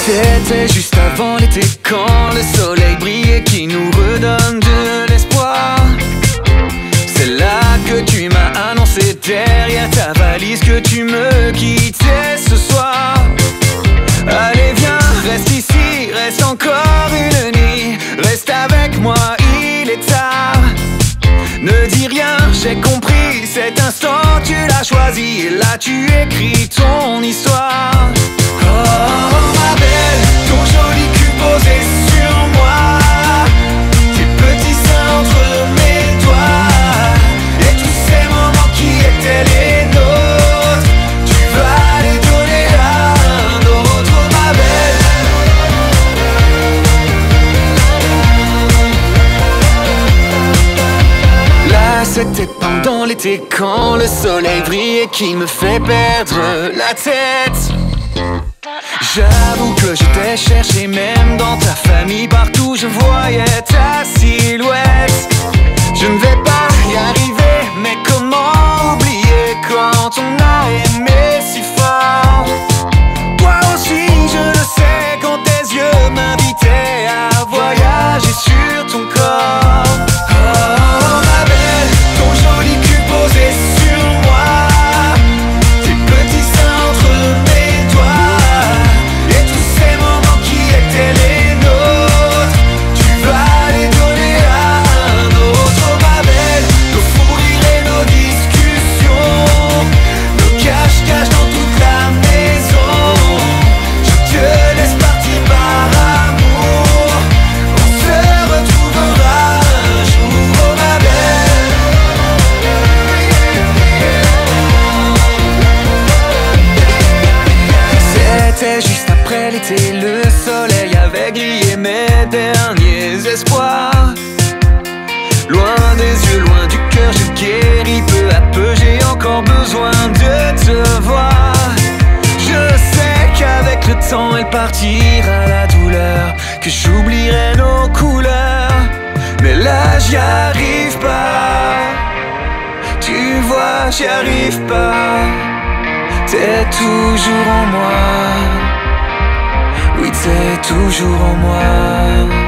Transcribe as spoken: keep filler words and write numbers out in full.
C'était juste avant l'été quand le soleil brillait qui nous redonne de l'espoir. C'est là que tu m'as annoncé derrière ta valise que tu me quittais ce soir. Allez viens, reste ici, reste encore une nuit. Reste avec moi, il est tard. Ne dis rien, j'ai compris, cet instant tu l'as choisi. Et là tu écris ton histoire. Oh ma belle, ton joli cul posé sur moi, tes petits seins entre mes doigts, et tous ces moments qui étaient les nôtres, tu vas les donner à un autre, ma belle. Là c'était pendant l'été quand le soleil brille et qui me fait perdre la tête. J'avoue que je t'ai cherché même dans ta famille, partout je voyais ta silhouette. Je ne vais pas y arriver, mais comment oublier quand on a aimé si fort. Toi aussi je le sais quand tes yeux m'invitaient à voyager sur ton corps. Oh ma belle, ton joli cul posé sur moi, tes petits seins entre mes doigts, et tous ces moments qui étaient les nôtres, tu vas les donner à un autre, ma belle. Nos fous rires et nos discussions, nos cache-cache dans toute la maison, je te laisse partir par amour, on se retrouvera un jour, oh ma belle. C'était juste après l'été, le soleil avait grillé mes derniers espoirs. Loin des yeux, loin du cœur, je guéris peu à peu, j'ai encore besoin de te voir. Je sais qu'avec le temps elle partira la douleur, que j'oublierai nos couleurs, mais là j'y arrive pas. Tu vois, j'y arrive pas. T'es toujours en moi, oui t'es toujours en moi.